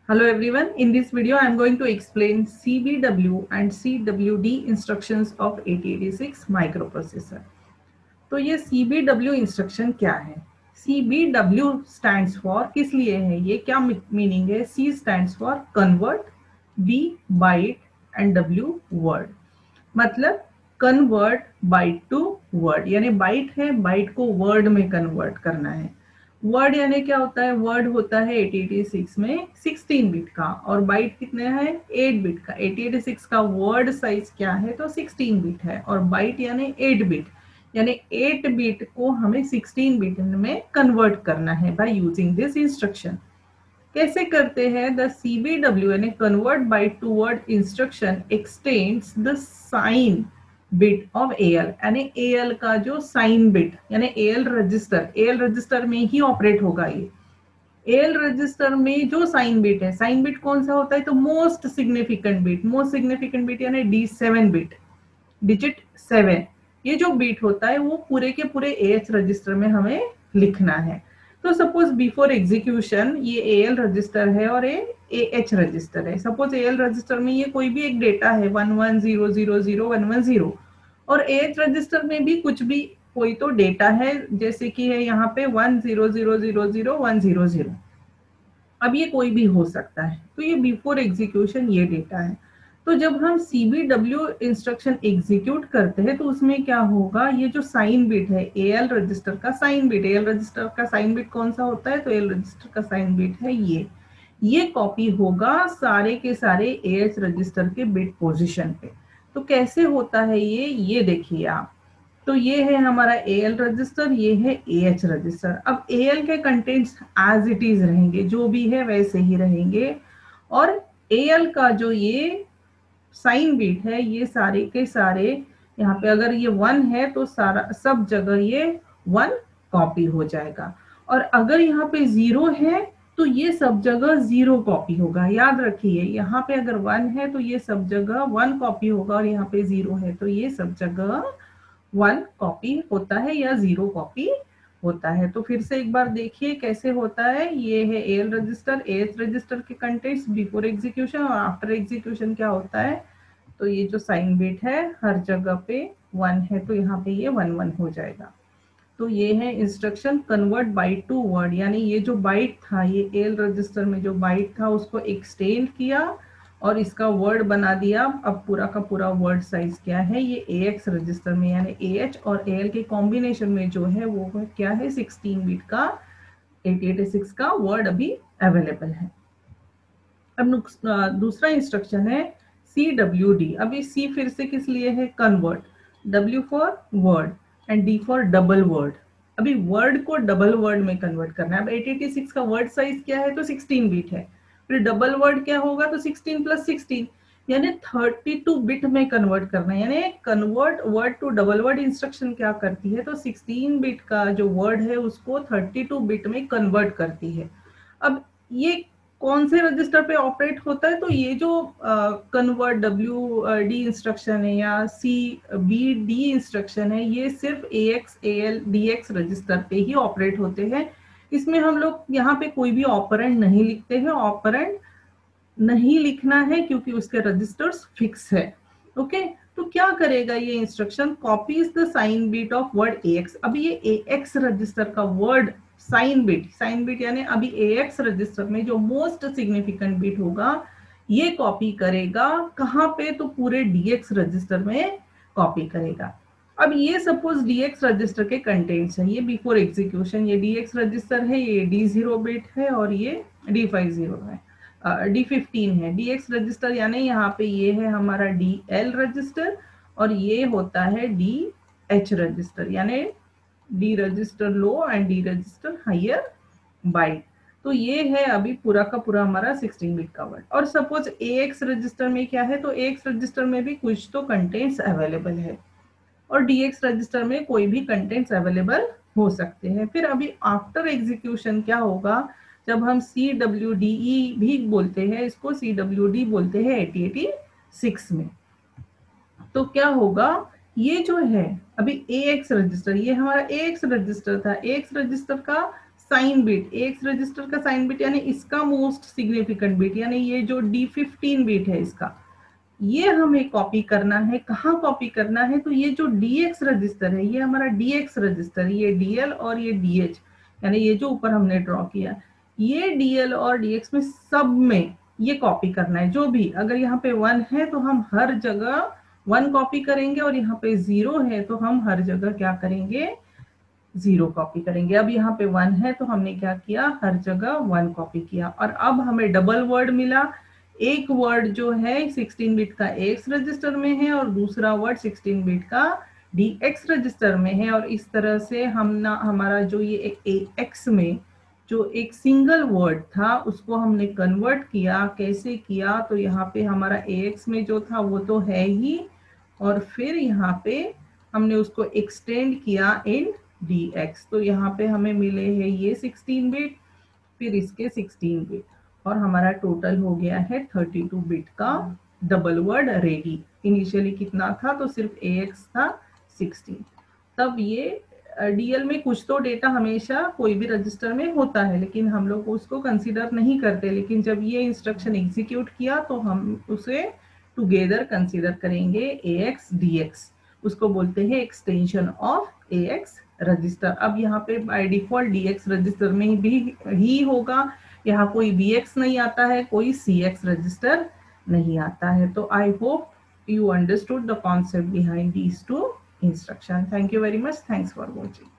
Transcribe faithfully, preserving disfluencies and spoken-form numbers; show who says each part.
Speaker 1: Hello everyone, in this video I am going to explain C B W and C W D instructions of eighty eighty-six microprocessor. तो ये C B W instruction क्या है? C B W stands for किस लिए है? ये क्या meaning है? C stands for convert, B byte and W word. मतलब कन्वर्ट बाइट टू वर्ड, यानी बाइट है, बाइट को वर्ड में कन्वर्ट करना है. वर्ड यानी क्या होता है? वर्ड होता है एटी एटी सिक्स में सिक्सटीन बिट का और बाइट कितने है? एट बिट का. एटी एटी सिक्स का वर्ड साइज क्या है? तो सिक्सटीन बिट है और बाइट यानी एट बिट, यानी एट बिट को हमें सिक्सटीन बिट में कन्वर्ट करना है बाय यूजिंग दिस इंस्ट्रक्शन. कैसे करते हैं? द C B W यानी convert byte to word instruction extends the sign bit of A L, यानी A L का जो साइन बिट यानी A L register, A L register में ही ऑपरेट होगा ये. A L रजिस्टर में जो साइन बिट है, साइन बिट कौन सा होता है? तो most significant bit, most significant bit यानी D seven bit, digit seven. ये जो बिट होता है वो पूरे के पूरे A H रजिस्टर में हमें लिखना है. तो सपोज बिफोर एग्जीक्यूशन ये A L रजिस्टर है और ये A H रजिस्टर है. सपोज A L रजिस्टर में ये कोई भी एक डेटा है one one zero zero zero one one zero और A H रजिस्टर में भी कुछ भी कोई तो डेटा है, जैसे कि है यहाँ पे one zero zero zero zero one zero zero. अब ये कोई भी हो सकता है. तो ये बिफोर एग्जीक्यूशन ये डेटा है. तो जब हम C B W instruction execute करते हैं तो उसमें क्या होगा? ये जो साइन बिट है A L रजिस्टर का sign bit, A L register का साइन बिट कौन सा होता है? तो A L रजिस्टर का साइन बिट है ये ये कॉपी होगा सारे के सारे A H रजिस्टर के बिट पोजीशन पे. तो कैसे होता है ये ये देखिए आप. तो ये है हमारा A L रजिस्टर, ये है A H रजिस्टर. अब A L के कंटेंट्स एज इट इज रहेंगे, जो भी है वैसे ही रहेंगे, और A L का जो ये साइन बिट है ये सारे के सारे यहाँ पे अगर ये वन है तो सारा सब जगह ये वन कॉपी हो जाएगा, और अगर यहाँ पे जीरो है तो ये सब जगह जीरो कॉपी होगा. याद रखिए यहाँ पे अगर वन है तो ये सब जगह वन कॉपी होगा और यहाँ पे जीरो है तो ये सब जगह वन कॉपी होता है या जीरो कॉपी होता है. तो फिर से एक बार देखिए कैसे होता है. ये है A L register, A H register के कंटेंट्स बिफोर एग्जीक्यूशन और आफ्टर एग्जीक्यूशन क्या होता है? तो ये जो साइन बिट है हर जगह पे वन है तो यहाँ पे ये वन वन हो जाएगा. तो ये है instruction convert byte to word, यानी ये जो बाइट था ये A L रजिस्टर में जो बाइट था उसको एक्सटेंड किया और इसका वर्ड बना दिया. अब पूरा का पूरा वर्ड साइज क्या है? ये A X रजिस्टर में, यानी A H और A L के कॉम्बिनेशन में जो है वो क्या है? सिक्सटीन बिट का एटी एटी सिक्स का वर्ड अभी अवेलेबल है. अब दूसरा इंस्ट्रक्शन है C W D. अभी C फिर से किस लिए है? Convert, W for word and D for double word. अभी वर्ड को डबल वर्ड में कन्वर्ट करना है. अब एटी एटी सिक्स का वर्ड साइज क्या है? तो सिक्सटीन बिट है. फिर डबल वर्ड क्या होगा? तो सिक्सटीन प्लस सिक्सटीन यानी थर्टी टू बिट में कन्वर्ट करना है. यानी convert word to double word instruction क्या करती है? तो सिक्सटीन बिट का जो वर्ड है उसको थर्टी टू बिट में कन्वर्ट करती है. अब ये कौन से रजिस्टर पे ऑपरेट होता है? तो ये जो कन्वर्ट डब्ल्यू डी इंस्ट्रक्शन है या सी बी डी इंस्ट्रक्शन है ये सिर्फ A X A L D X register पे ही ऑपरेट होते हैं. इसमें हम लोग यहाँ पे कोई भी ऑपरेंड नहीं लिखते हैं. ऑपरेंड नहीं लिखना है क्योंकि उसके रजिस्टर्स फिक्स है. Okay okay? तो क्या करेगा ये instruction? Copies the sign bit of word A X. अभी ये A X रजिस्टर का word sign bit, sign bit यानी अभी A X रजिस्टर में जो मोस्ट सिग्निफिकेंट बिट होगा ये कॉपी करेगा. कहाँ पे? तो पूरे D X रजिस्टर में कॉपी करेगा. अब ये सपोज D X रजिस्टर के कंटेंट्स है, ये बिफोर एग्जीक्यूशन ये D X रजिस्टर है, ये D ज़ीरो बिट है और ये D फिफ्टी है, D फिफ्टीन है. D X रजिस्टर यानी यहाँ पे ये है हमारा D L रजिस्टर और ये होता है D H रजिस्टर, यानी D register low and D register higher byte. तो ये है अभी पूरा का पूरा हमारा सिक्सटीन बिट का वर्ड. और सपोज A X रजिस्टर में क्या है? तो A X रजिस्टर में भी कुछ तो कंटेंट्स अवेलेबल है और D X रजिस्टर में कोई भी कंटेंट्स अवेलेबल हो सकते हैं. फिर अभी आफ्टर एग्जीक्यूशन क्या होगा? जब हम C W D E भी बोलते हैं, इसको C W D बोलते हैं एटी एटी सिक्स में. तो क्या होगा? ये जो है अभी A X रजिस्टर, ये हमारा A X रजिस्टर था. A X रजिस्टर का साइन बिट, एक्स रजिस्टर का साइन बिट यानी इसका मोस्ट सिग्निफिकेंट बिट, यानी ये जो डी फिफ्टीन बिट है इसका, ये हमें कॉपी करना है। कहाँ कॉपी करना है? तो ये जो डीएक्स रजिस्टर है, ये हमारा डीएक्स रजिस्टर, ये डीएल और ये डीएच, यानी ये जो ऊपर हमने ड्रॉ किया, ये डीएल और डीएक्स में सब में ये कॉपी करना है। जो भी, अगर यहाँ पे वन है तो हम हर जगह वन कॉपी करेंगे, और यहाँ पे जीरो है तो हम हर जगह क्या करेंगे? जीरो कॉपी करेंगे। अब यहाँ पे वन है तो हमने क्या किया? हर जगह वन कॉपी किया। और अब हमें डबल वर्ड मिला। एक वर्ड जो है सिक्सटीन बिट का एक्स रजिस्टर में है और दूसरा वर्ड सिक्सटीन बिट का डीएक्स रजिस्टर में है। और इस तरह से हम ना हमारा जो ये एक्स में जो एक सिंगल वर्ड था उसको हमने कन्वर्ट किया। कैसे किया? तो यहाँ पे हमारा एक्स में जो था वो तो है ही, और फिर यहाँ पे हमने उसको एक्सटेंड किया इन dx। तो यहाँ पे हमें मिले हैं ये सिक्सटीन बिट, फिर इसके सिक्सटीन बिट, और हमारा टोटल हो गया है थर्टी टू बिट का डबल वर्ड रेडी। इनिशियली कितना था? तो सिर्फ ax था सिक्सटीन। तब ये डीएल में कुछ तो डेटा हमेशा कोई भी रजिस्टर में होता है, लेकिन हम लोग उसको कंसीडर नहीं करते। लेकिन जब ये इंस्ट्रक्शन एग्जीक्यूट किया तो हम उसे टुगेदर कंसीडर करेंगे ax dx। उसको बोलते हैं एक्सटेंशन ऑफ ax रजिस्टर। अब यहाँ पे बाय डिफॉल्ट dx रजिस्टर में भी ही होगा, यहाँ कोई bx नहीं आता है, कोई cx रजिस्टर नहीं आता है। तो I hope you understood the concept behind these two instructions. Thank you very much. Thanks for watching.